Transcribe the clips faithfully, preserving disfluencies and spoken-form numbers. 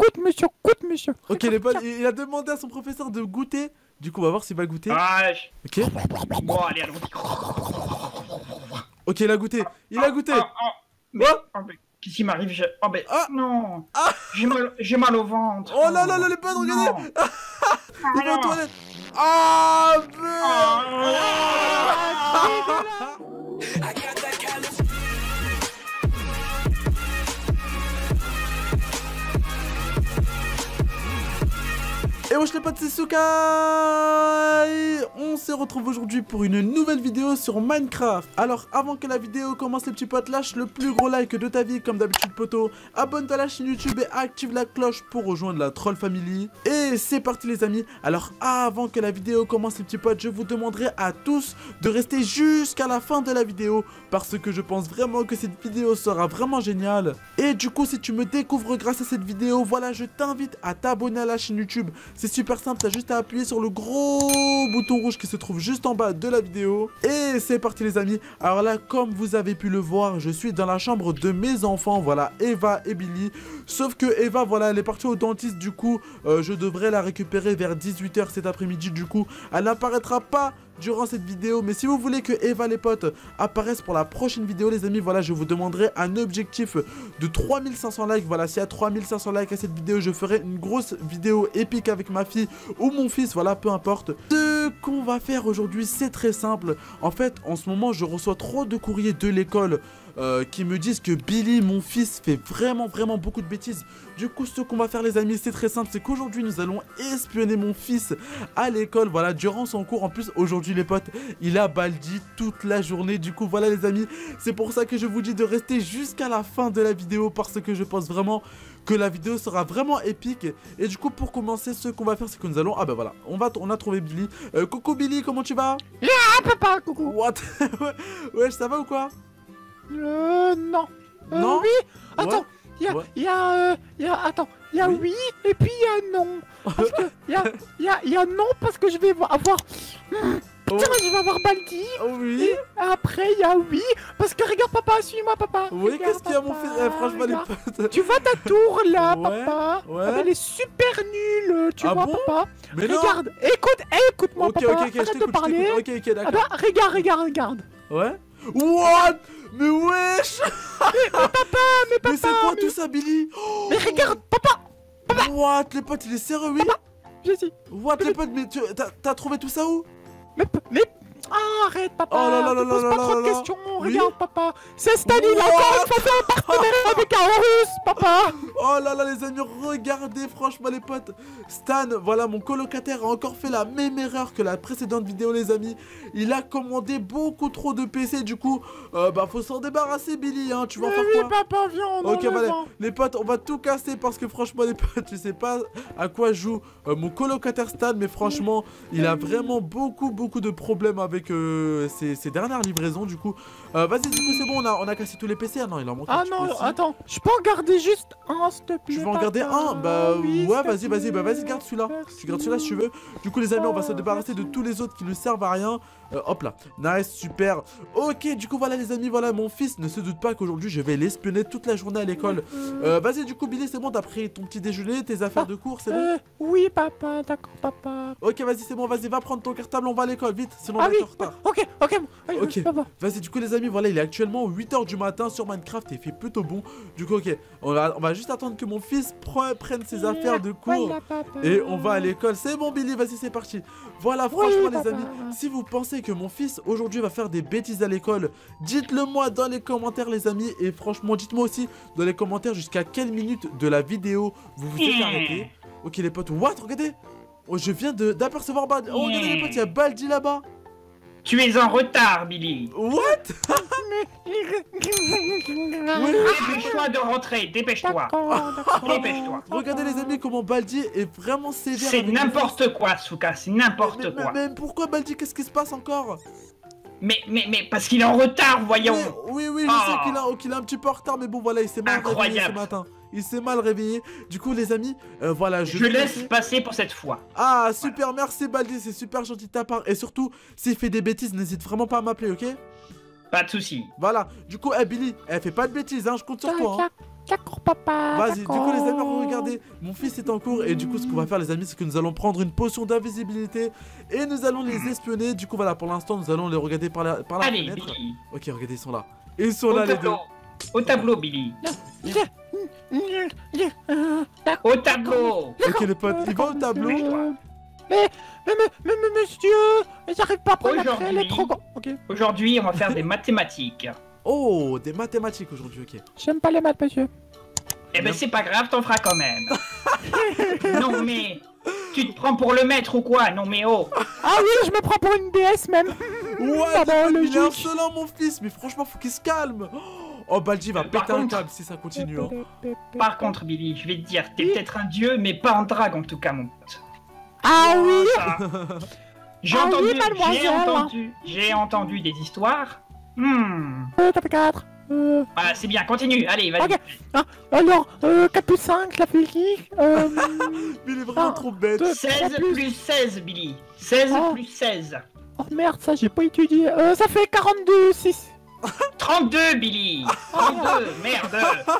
goûte, monsieur, goûte, monsieur. Ok, les potes, il a demandé à son professeur de goûter. Du coup, on va voir s'il va goûter. Ah, ok. Bon, allez, allons-y. Ok, il a goûté. Il a goûté. Oh, oh, mais, oh oh, mais qu'est-ce qui m'arrive? Je... Oh, mais ah non. ah J'ai mal, j'ai mal au ventre. Oh là là là, les potes, regardez. Il va aux toilettes. Ah, Et wesh les potes, c'est Soukai. On se retrouve aujourd'hui pour une nouvelle vidéo sur Minecraft. Alors avant que la vidéo commence les petits potes, lâche le plus gros like de ta vie comme d'habitude poto. Abonne-toi à la chaîne YouTube et active la cloche pour rejoindre la Troll Family. Et c'est parti les amis. Alors avant que la vidéo commence les petits potes, je vous demanderai à tous de rester jusqu'à la fin de la vidéo, parce que je pense vraiment que cette vidéo sera vraiment géniale. Et du coup si tu me découvres grâce à cette vidéo, voilà, je t'invite à t'abonner à la chaîne YouTube. C'est super simple, t'as juste à appuyer sur le gros bouton rouge qui se trouve juste en bas de la vidéo. Et c'est parti les amis. Alors là, comme vous avez pu le voir, je suis dans la chambre de mes enfants, voilà, Eva et Billy. Sauf que Eva, voilà, elle est partie au dentiste, du coup, euh, je devrais la récupérer vers dix-huit heures cet après-midi, du coup, elle n'apparaîtra pas durant cette vidéo. Mais si vous voulez que Eva les potes apparaisse pour la prochaine vidéo les amis, voilà, je vous demanderai un objectif de trois mille cinq cents likes. Voilà, s'il y a trois mille cinq cents likes à cette vidéo, je ferai une grosse vidéo épique avec ma fille ou mon fils, voilà, peu importe. Ce qu'on va faire aujourd'hui, c'est très simple. En fait, en ce moment, je reçois trop de courriers de l'école Euh, qui me disent que Billy, mon fils, fait vraiment vraiment beaucoup de bêtises. Du coup, ce qu'on va faire les amis, c'est très simple, c'est qu'aujourd'hui nous allons espionner mon fils à l'école, voilà, durant son cours. En plus aujourd'hui les potes, il a Baldi toute la journée. Du coup voilà les amis, c'est pour ça que je vous dis de rester jusqu'à la fin de la vidéo, parce que je pense vraiment que la vidéo sera vraiment épique. Et du coup pour commencer, ce qu'on va faire, c'est que nous allons, ah bah voilà, on va on a trouvé Billy. euh, Coucou Billy, comment tu vas? Ah papa, coucou. What? Ouais, ça va ou quoi? Euh, non. Euh, Non. Oui. Attends, il ouais. y a, il ouais. y a, euh, y a, attends, il y a oui. oui et puis il y a non. Parce que il y a, il y a, il y a non parce que je vais avoir, mmh. Oh. Tiens, je vais avoir Baldi. Oh oui. Et après il y a oui parce que regarde papa, suis-moi papa. Oui, qu'est-ce qu'il y a mon fils? eh, Franchement les potes. Tu vois ta tour là, ouais, papa? Ouais. Elle est super nulle, tu ah vois bon papa? Mais regarde, non. écoute, écoute-moi okay, papa. Ok, ok, arrête je de parler. Ok, ok, d'accord. Ah bah regarde, regarde, regarde. Ouais. What? Mais wesh. Mais papa, mais papa. Mais c'est quoi mais... tout ça, Billy? Oh. Mais regarde, papa. Papa. What? Les potes, il est sérieux, oui? Papa. J'ai dit. What les potes, mais tu t'as trouvé tout ça où? Mais, mais... Ah, arrête papa, oh là là ne pose là pas là trop là de là. questions, Oui. regarde papa. C'est Stan, il a encore une fois fait un partenariat avec un russe, papa. Oh là là les amis, regardez franchement les potes. Stan, voilà mon colocataire a encore fait la même erreur que la précédente vidéo les amis. Il a commandé beaucoup trop de P C, du coup, euh, bah faut s'en débarrasser Billy, hein, tu vas mais faire oui, quoi? papa, viens, on Ok, voilà, en les potes, on va tout casser parce que franchement les potes, je sais pas à quoi joue euh, mon colocataire Stan, mais franchement, il a vraiment beaucoup beaucoup de problèmes avec euh, ses, ses dernières livraisons. Du coup, euh, vas-y, du coup c'est bon, on a, on a cassé tous les P C. Ah non, il en manque un Ah petit non, peu aussi. attends, je peux en garder juste un, s'il te plaît. Tu veux en garder papa. un? Bah oui, ouais, vas-y, vas-y, bah vas-y, garde celui-là. Tu gardes celui-là si tu veux. Du coup les amis, on va se Oh, débarrasser de tous les autres qui ne servent à rien. Euh, hop là, nice, super. Ok, du coup voilà les amis, voilà mon fils ne se doute pas qu'aujourd'hui je vais l'espionner toute la journée à l'école. Euh, vas-y du coup Billy, c'est bon, t'as pris ton petit déjeuner, tes affaires de cours, c'est bon? Euh, oui papa, d'accord papa. Ok, vas-y, c'est bon, vas-y, va prendre ton cartable, on va à l'école, vite, sinon on Ah va oui, être en retard. ok, ok, ok, Ok, papa. vas-y, du coup les amis, voilà, il est actuellement huit heures du matin sur Minecraft et il fait plutôt bon. Du coup, ok, on va, on va juste attendre que mon fils pre prenne ses affaires de cours. Voilà, papa. Et on va à l'école. C'est bon Billy, vas-y, c'est parti. Voilà, franchement Oui, les papa. amis, si vous pensez que mon fils aujourd'hui va faire des bêtises à l'école, dites-le moi dans les commentaires les amis. Et franchement, dites-moi aussi dans les commentaires jusqu'à quelle minute de la vidéo vous vous êtes arrêté. Ok les potes, what? Regardez, oh, je viens d'apercevoir Baldi. Oh regardez les potes, il y a Baldi là-bas. Tu es en retard, Billy. What? Dépêche-toi de rentrer, dépêche-toi. Dépêche-toi. Regardez les amis comment Baldi est vraiment sévère. C'est avec n'importe quoi, Souka, c'est mais, n'importe mais, quoi. mais, mais pourquoi Baldi? Qu'est-ce qui se passe encore? Mais, mais, mais, parce qu'il est en retard, voyons. Mais, oui, oui, je Ah. sais qu'il a, qu'il est un petit peu en retard, mais bon, voilà, il s'est mal réveillé ce Incroyable. matin. Il s'est mal réveillé. Du coup, les amis, euh, voilà, je, Je vais laisse laisser- passer pour cette fois. Ah, super, merci Baldi, c'est super gentil de ta part. Et surtout, s'il fait des bêtises, n'hésite vraiment pas à m'appeler, ok? Pas de soucis. Voilà, du coup, eh, Billy, elle fait pas de bêtises, hein, je compte sur toi. Hein. D'accord, papa. Vas-y, du coup les amis, d'accord. regardez, mon fils est en cours et du coup ce qu'on va faire les amis, c'est que nous allons prendre une potion d'invisibilité et nous allons les espionner. Du coup voilà, pour l'instant nous allons les regarder par la, par la Allez, fenêtre. Billy. Ok, regardez, ils sont là. Ils sont Au là les deux. tableau. Au tableau, Billy. Euh, Au tableau. Ok les potes, ils vont au tableau. Euh, Mais, mais, mais, mais, mais, monsieur, j'arrive pas à prendre la craie, elle est trop grande. Ok. Aujourd'hui, on va faire des mathématiques. Oh, des mathématiques aujourd'hui, ok. J'aime pas les maths, monsieur. Eh ben, c'est pas grave, t'en feras quand même. Non, mais. Tu te prends pour le maître ou quoi? Non, mais oh. Ah oui, je me prends pour une déesse même. Ouais, Ah bah, il est logique. insolent mon fils, mais franchement faut qu'il se calme. Oh, Baldi va Euh, par péter un contre- câble si ça continue. Hein. Par contre, Billy, je vais te dire, t'es peut-être un dieu, mais pas en drague en tout cas, mon pote. Ah oui. Ça. J'ai Ah oui, entendu, j'ai mademoiselle. entendu, j'ai entendu des histoires. Hmm. Euh, t'as fait quatre. Euh, Voilà, c'est bien, continue, allez, vas-y. Ok. ah, alors, euh, quatre plus cinq, la physique. Euh, Mais il est vraiment Ah, trop bête. deux. seize plus seize, Billy. seize Oh. plus seize. oh merde, ça j'ai pas étudié. Euh, ça fait quarante-deux, six. trente-deux, Billy. trente-deux, merde.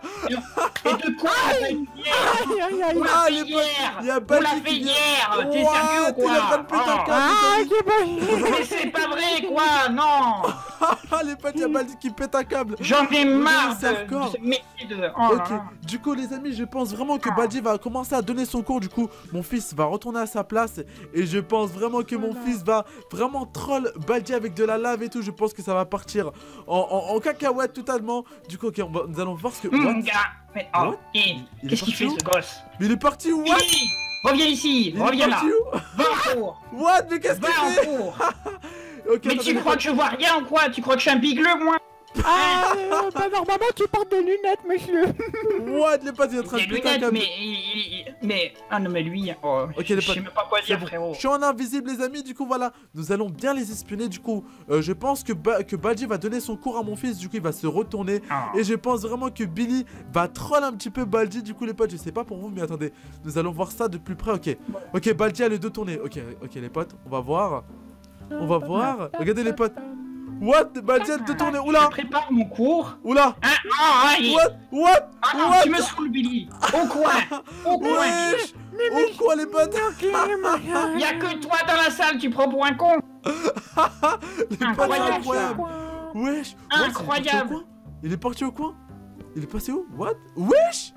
Et de quoi on l'a fait hier Aïe, aïe, aïe. On l'a Ah, fait les potes, hier il y a On Baldi l'a qui fait vient. hier T'es What? sérieux ou quoi Il a pas de péter un Oh. câble. Ah, ok, bon. Mais c'est pas vrai, quoi. Non. Ah les potes, il y a Baldi qui pète un câble. J'en ai marre c'est de, hardcore. de ce métier de... Oh là Ok, là. du coup les amis, je pense vraiment que Baldi va commencer à donner son cours. Du coup, mon fils va retourner à sa place et je pense vraiment que mon fils va vraiment troll Baldi avec de la lave et tout. Je pense que ça va partir en, en, en cacahuète totalement. Du coup, ok, on va- nous allons voir ce que. Hum, What? gars. Mais oh, What? et Il est qu'est-ce qu'il fait parti ce gosse? Mais il est parti où? What? Billy, reviens ici, Il est reviens là. parti où? Va en cours, What? Mais qu'est-ce va qu'il en fait? cours. Ok, Mais attendez, tu les crois potes. que je vois rien ou quoi? Tu crois que je suis un bigleux, moi? Ah, euh, bah normalement tu portes des lunettes, monsieur. What? Les potes, il est en train Des de péter un lunettes, câble. mais, il, il- il- mais... Ah non, mais lui, oh, Ok, je les je potes, sais même pas quoi C'est dire, bon. frérot. Je suis en invisible les amis, du coup voilà, nous allons bien les espionner. Du coup, euh, je pense que, ba que Baldi va donner son cours à mon fils. Du coup, il va se retourner. Ah. Et je pense vraiment que Billy va troll un petit peu Baldi. Du coup, les potes, je sais pas pour vous, mais attendez, nous allons voir ça de plus près. Ok, ok, Baldi a le dos tourné. Ok, ok, les potes, on va voir. On va voir. Regardez les potes. What? Baldi a le dos tourné. Je Oula, prépare mon cours. oula. Ah, ah, ah, il- What? What? ah non, What? tu me saoules, Billy. Au coin, au coin, Billy. Wesh. Oh quoi les potes? Y a que toi dans la salle, tu prends pour un con. Les potes, c'est Incroyable. incroyable. Wesh. Incroyable. What, il est parti au coin? Il est parti au coin? Il est passé où? What? Wesh.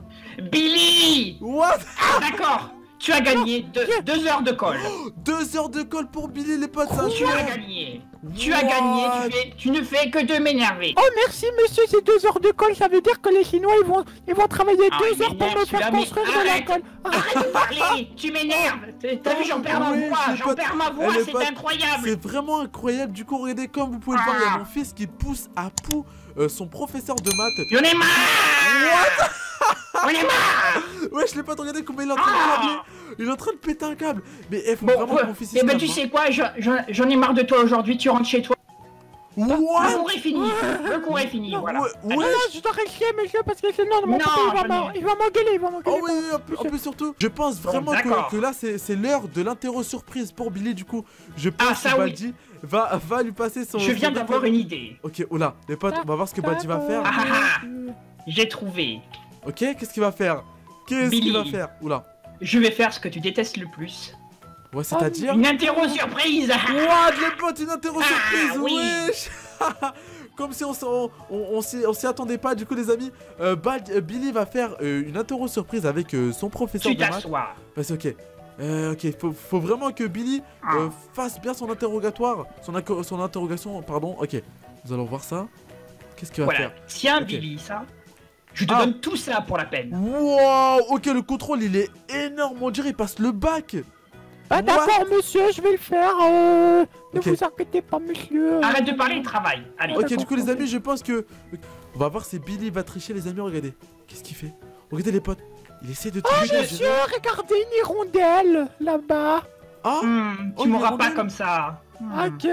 Billy. What? Ah, d'accord. Tu as gagné deux, deux heures de colle. Deux heures de colle pour Billy les potes, c'est un Tu as tueur. gagné. Tu as gagné. Tu, fais- tu ne fais que de m'énerver. Oh merci monsieur, c'est deux heures de colle, ça veut dire que les Chinois ils vont, ils vont travailler Ah, deux il heures pour m'énerve, me faire celui-là, mais construire de la arrête. colle. Arrête de parler. Tu m'énerves. T'as vu, j'en perds ma Oui, voix. les J'en potes. perds ma voix. Eh, les C'est potes, incroyable. C'est vraiment incroyable. Du coup, regardez, comme vous pouvez le voir, il y a Ah. mon fils qui pousse à Pou, euh, son professeur de maths. J'en ai marre. On est marre. Wesh, les potes, regardez comment il est en train de Ah. câbler. Il est en train de péter un câble. Mais il faut Bon, vraiment ouais. que mon fils il Eh se ben calme, tu hein. sais quoi, j'en- j'en j'en ai marre de toi aujourd'hui. Tu rentres chez toi. Le What? cours est fini. Le cours est fini. Voilà. Ouais, Non, wesh. non, je dois rester monsieur parce que sinon mon Non, papa il va je m'en- n'ai- il va m'engueuler, il va m'engueuler. Oh oui, oui, un peu, un peu surtout. Je pense Bon, vraiment d'accord. que, que là, c'est c'est l'heure de l'interro surprise pour Billy. Du coup, je pense Ah, ça, que oui. Baldi va, va lui passer son. Je viens son d'avoir interro. une idée. Ok, oula, les potes, on va voir ce que Baldi va faire. Ah, ah, ah. J'ai trouvé. Ok, qu'est-ce qu'il va faire? Qu'est-ce Billy. qu'il va faire? Oula. Je vais faire ce que tu détestes le plus. Ouais, c'est-à-dire. Une interro surprise. What, les potes, une interro Ah, surprise, oui. wesh. Comme si on, s'en- on, on, s'y- on s'y attendait pas. Du coup, les amis, euh, Bal- euh, Billy va faire euh, une interro surprise avec euh, son professeur Tu de maths. t'assois. Parce que, ok. Euh, ok, faut, faut vraiment que Billy euh, fasse bien son interrogatoire. Son, acco- son interrogation, pardon. Ok, nous allons voir ça. Qu'est-ce qu'il va Voilà. faire? Tiens, Ok. Billy, ça. Je te Ah. donne tout ça pour la peine. Wow, ok, le contrôle il est énorme. On dirait il passe le bac. Ah What? d'accord monsieur, je vais le faire. Euh... Ne Ok. vous inquiétez pas monsieur. Arrête de parler, travaille. Allez. Ok, du coup, les amis, je pense que. On va voir si Billy va tricher, les amis. Regardez. Qu'est-ce qu'il fait? Regardez les potes. Il essaie de Oh tricher. monsieur, regardez une hirondelle là-bas. Ah, Hmm, Oh, tu m'auras une pas hirondelle. comme ça. Hmm. Ok.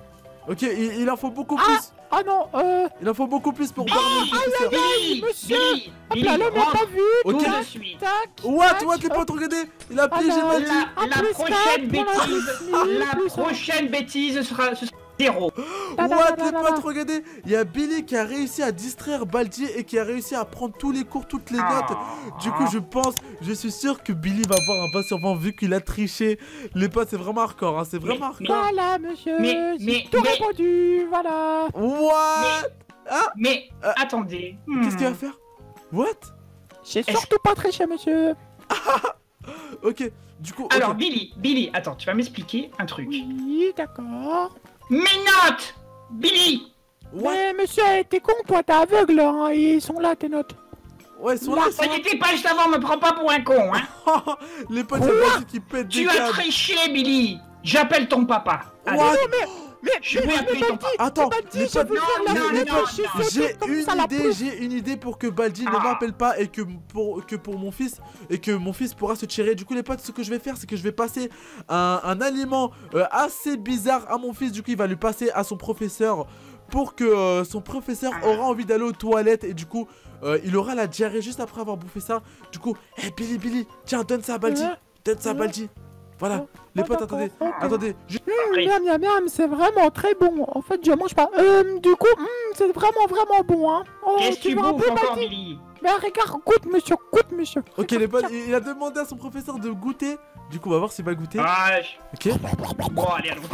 ok, il, il en faut beaucoup Ah. plus. Ah non, euh... Il en faut beaucoup plus pour Billy, barrer le professeur. Billy, monsieur. Billy, Hop Billy, là, là, on m'a rentre pas vu. Ok. tout Tac, de suite. tac, What, tac, what, les hop. potes, regardez. Il a piégé Alors, Baldi. La, Un la plus prochaine quatre pour la bêtise, Disney, la plus un. prochaine bêtise sera, ce sera Zéro. What les potes, regardez, il y a Billy qui a réussi à distraire Baldi et qui a réussi à prendre tous les cours, toutes les notes. Du coup, je pense, je suis sûr que Billy va avoir un vingt sur vingt vu qu'il a triché. Les potes, c'est vraiment hardcore, hein, c'est vraiment Mais- hardcore. Voilà, monsieur. Mais- j'ai mais- tout mais- répondu, voilà. What? Ah, Mais Euh, attendez. qu'est-ce qu'il va Hmm. faire? What? J'ai surtout pas triché, monsieur. Ok, du coup, ok. Alors, Billy, Billy, attends, tu vas m'expliquer un truc. Oui, d'accord. Mes notes, Billy. What? Mais monsieur, t'es con, toi, t'es aveugle, hein. Ils sont là, tes notes. Ouais, ils sont là, ils sont Ça n'était pas juste avant, me prends pas pour un con, hein. là. Les potes, il y a Baldi qui pète des Tu as câbles. triché, Billy. J'appelle ton papa. Allez. What? Mais, Je vais appeler ton papa. Attends, Baldi, les je potes, veux faire la non, vedette, non, je suis non. sûr j'ai que comme une ça, la idée, preuve. j'ai une idée pour que Baldi ne Ah. m'appelle pas et que pour, que pour mon fils et que mon fils pourra se tirer. Du coup, les potes, ce que je vais faire, c'est que je vais passer un, un aliment euh, assez bizarre à mon fils. Du coup, il va lui passer à son professeur pour que euh, son professeur aura envie d'aller aux toilettes et du coup, euh, il aura la diarrhée juste après avoir bouffé ça. Du coup, hé Billy, Billy, tiens, donne ça à Baldi, Ouais. donne ça à Ouais. Baldi. Voilà, Oh, les oh, potes, d'accord, attendez, ok. attendez, juste... Hum, Après. miam, miam, miam, c'est vraiment très bon. En fait, je mange pas. Euh, du coup, hum, c'est vraiment, vraiment bon, hein. Oh, Qu'est-ce que tu veux un bouffes peu, encore, Baldi? Billy? Mais regarde, goûte, monsieur, goûte, monsieur. Ok, les potes, il il a demandé à son professeur de goûter. Du coup, on va voir s'il va goûter. Ah, je- Ok, bon, allez, allons.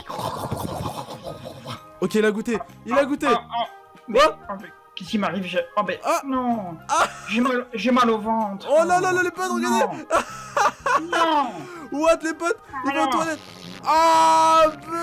ok, il a goûté, il a goûté. Ah, ah, mais- What? oh, mais Qu'est-ce qui m'arrive? je- Oh, ben, Ah. non. Ah. J'ai mal, j'ai mal au ventre. Oh là là là, les potes, regardez. Non. What, les potes, il va aux Alors. toilettes. Ah,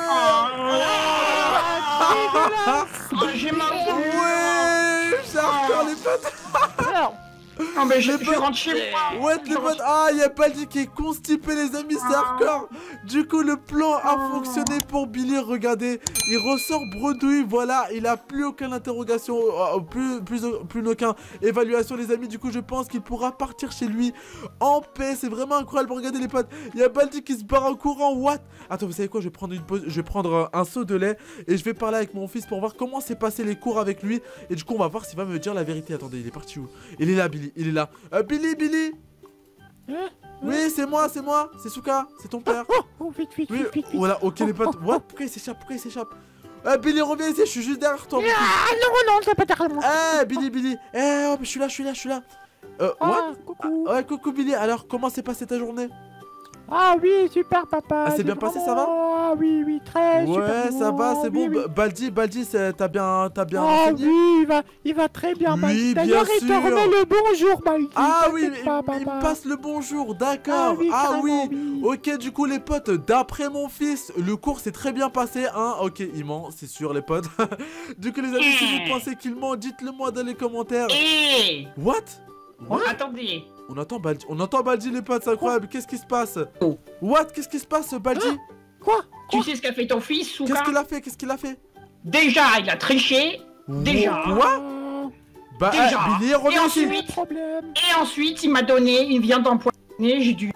Ah, mais... j'ai mal au ventre. Ouais, j'ai hardcore, les potes. Alors, Oh, mais je, Les je potes. rentre chez moi. Ouais, les potes. Ah, il y a Baldi qui est constipé, les amis, c'est hardcore. Du coup, le plan a fonctionné pour Billy. Regardez, il ressort bredouille. Voilà, il a plus aucune interrogation, euh, plus, plus, plus aucun évaluation, les amis. Du coup, je pense qu'il pourra partir chez lui en paix. C'est vraiment incroyable. Regardez, les potes. Il y a Baldi qui se barre en courant. What? Attends, vous savez quoi? Je vais prendre une pause. Je vais prendre un, un seau de lait et je vais parler avec mon fils pour voir comment s'est passé les cours avec lui. Et du coup, on va voir s'il va me dire la vérité. Attendez, il est parti où? Il est là, Billy. Il est là. Euh, Billy, Billy. hein? Oui, c'est moi, c'est moi, c'est Souka, c'est ton père. Oh, oh, vite, vite, Oui, vite, vite, vite. voilà, ok les potes. What? Pourquoi il s'échappe? Pourquoi il s'échappe? Euh, Billy, reviens ici, je suis juste derrière toi. mon fils. Ah non, non, c'est pas terrible. Eh, Billy, Billy. Eh, oh, je suis là, je suis là, je suis là. Euh, what? Ah, coucou. Ouais, coucou Billy, alors comment s'est passée ta journée? Ah oui, super, papa. Ah, c'est J'ai bien passé, ça va? Ah oui, oui, très super. Ouais, ça va, c'est oui, bon. oui. Ba- Baldi, Baldi, c'est- t'as bien, t'as bien Ah enseigné? oui, il va, il va très bien, Oui, Baldi. bien D'ailleurs, il te sûr. remet le bonjour, Baldi. Ah oui, T'inquiète il, pas, il me papa. passe le bonjour, Ah d'accord. oui, Ah carrément, oui. oui. Ok, du coup les potes, d'après mon fils, le cours s'est très bien passé, hein. Ok, il ment, c'est sûr les potes. Du coup les amis, si vous pensez qu'il ment, dites-le moi dans les commentaires. Eh, What? attendez. On entend Baldi, on entend Baldi les potes, c'est incroyable. Qu'est-ce qui se passe? Oh. What? Qu'est-ce qui se passe, Baldi? Quoi? Tu sais ce qu'a fait ton fils, Souka? Qu'est-ce qu'il a fait? Qu'est-ce qu'il a fait? Déjà, il a triché. Déjà. Quoi? Ah, Bah, Déjà. eh, Billy, reviens Et ici. ensuite- pas de problème. Et ensuite, il m'a donné une viande empoisonnée. J'ai dû.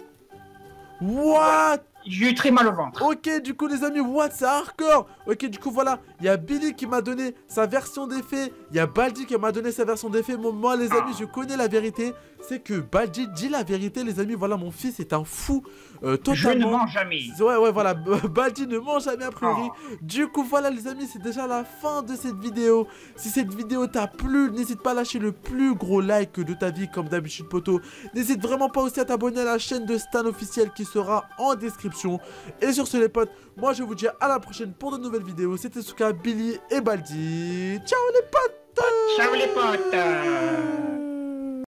What? J'ai eu très mal au ventre. Ok, du coup les amis, what, c'est hardcore. Ok, du coup voilà, il y a Billy qui m'a donné sa version des faits. Il y a Baldi qui m'a donné sa version des faits. Moi, moi, les amis, je connais la vérité. C'est que Baldi dit la vérité, les amis. Voilà, mon fils est un fou euh, totalement. Je ne mens jamais. Ouais, ouais, voilà, Baldi ne mange jamais a priori. Oh. Du coup, voilà, les amis, c'est déjà la fin de cette vidéo. Si cette vidéo t'a plu, n'hésite pas à lâcher le plus gros like de ta vie, comme d'habitude, poto. N'hésite vraiment pas aussi à t'abonner à la chaîne de Stan officiel qui sera en description. Et sur ce, les potes, moi je vous dis à la prochaine pour de nouvelles vidéos. C'était Souka, Billy et Baldi. Ciao, les potes! Ciao les potes.